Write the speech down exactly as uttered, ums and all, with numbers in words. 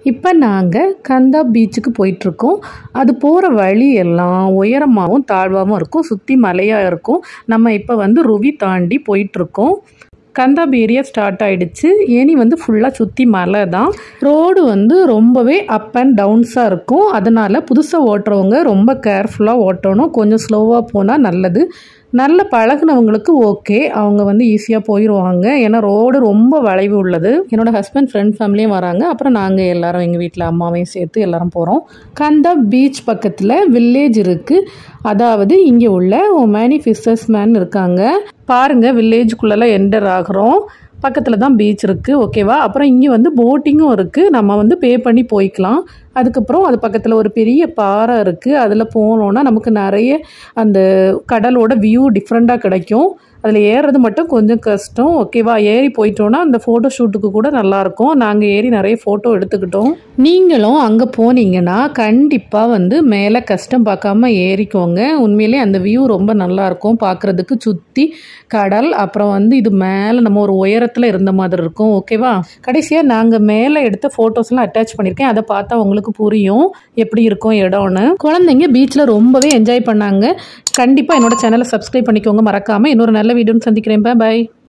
இப்போ நாங்கள் கந்தா பீச்சுக்கு போயிட்டுருக்கோம். அது போகிற வழி எல்லாம் உயரமாகவும் தாழ்வாகவும் இருக்கும், சுற்றி மலையாக இருக்கும். நம்ம இப்போ வந்து ருவி தாண்டி போயிட்டுருக்கோம். கந்தாப் ஏரியா ஸ்டார்ட் ஆகிடுச்சு. ஏனி வந்து ஃபுல்லாக சுற்றி மலை தான். ரோடு வந்து ரொம்பவே அப் அண்ட் டவுன்ஸாக இருக்கும். அதனால் புதுசாக ஓட்டுறவங்க ரொம்ப கேர்ஃபுல்லாக ஓட்டணும். கொஞ்சம் ஸ்லோவாக போனால் நல்லது. நல்ல பழகுனவங்களுக்கு ஓகே, அவங்க வந்து ஈஸியாக போயிடுவாங்க. ஏன்னா ரோடு ரொம்ப வளைவு உள்ளது. என்னோடய ஹஸ்பண்ட் ஃப்ரெண்ட் ஃபேமிலியும் வராங்க. அப்புறம் நாங்கள் எல்லோரும் எங்கள் வீட்டில் அம்மாவையும் சேர்த்து எல்லோரும் போகிறோம். கந்தாப் பீச் பக்கத்தில் வில்லேஜ் இருக்குது. அதாவது இங்கே உள்ள ஒமானி ஃபிஷர்ஸ் மேன் இருக்காங்க. பாருங்கள், வில்லேஜுக்குள்ளெல்லாம் என்டர் ஆகிறோம். பக்கத்தில் தான் பீச் இருக்குது. ஓகேவா? அப்புறம் இங்கே வந்து போட்டிங்கும் இருக்குது. நம்ம வந்து பே பண்ணி போய்க்கலாம். அதுக்கப்புறம் அது பக்கத்தில் ஒரு பெரிய பாறை இருக்குது. அதில் போனோன்னா நமக்கு நிறைய அந்த கடலோட வியூ டிஃப்ரெண்ட்டாக கிடைக்கும். அதில் ஏறுறது மட்டும் கொஞ்சம் கஷ்டம். ஓகேவா? ஏறி போயிட்டோன்னா அந்த ஃபோட்டோ ஷூட்டுக்கு கூட நல்லாயிருக்கும். நாங்கள் ஏறி நிறைய ஃபோட்டோ எடுத்துக்கிட்டோம். நீங்களும் அங்கே போனீங்கன்னா கண்டிப்பாக வந்து மேலே கஷ்டம் பார்க்காம ஏறிக்கோங்க. உண்மையிலே அந்த வியூ ரொம்ப நல்லாயிருக்கும் பார்க்குறதுக்கு. சுற்றி கடல், அப்புறம் வந்து இது மேலே நம்ம ஒரு உயரத்தில் இருந்த மாதிரி இருக்கும். ஓகேவா? கடைசியாக நாங்கள் மேலே எடுத்த ஃபோட்டோஸ்லாம் அட்டாச் பண்ணியிருக்கேன். அதை பார்த்தா உங்களுக்கு புரியும் எப்படி இருக்கும் இடம்னு. குழந்தைங்க பீச்சில் ரொம்பவே என்ஜாய் பண்ணாங்க. கண்டிப்பாக என்னோட சேனலை சப்ஸ்கிரைப் பண்ணிக்கோங்க மறக்காமல். இன்னொரு நல்ல வீடியோன்னு சந்திக்கிறேன். பாய்.